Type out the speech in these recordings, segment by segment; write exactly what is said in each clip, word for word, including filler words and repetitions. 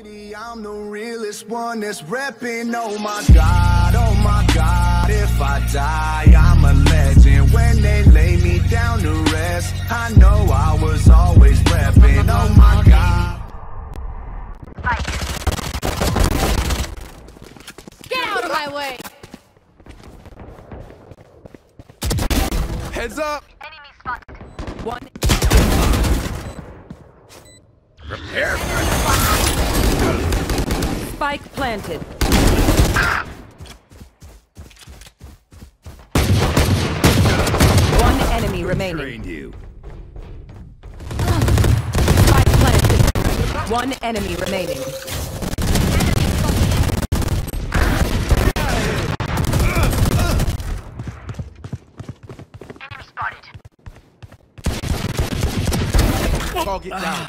I'm the realest one that's repping. Oh my God, oh my God. If I die, I'm a legend. When they lay me down to rest, I know I was always repping. Oh my God. Get out of my way. Heads up. Enemy spotted. One. Prepare. Spike planted. One enemy remaining. Trained you. Spike planted. One enemy remaining. Enemy spotted. Target down.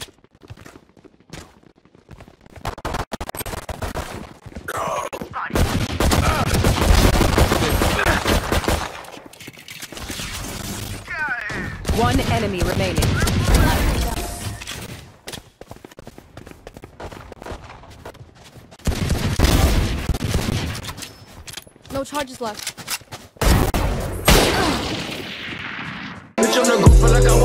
One enemy remaining. No charges left. Bitch, I'm the goof like I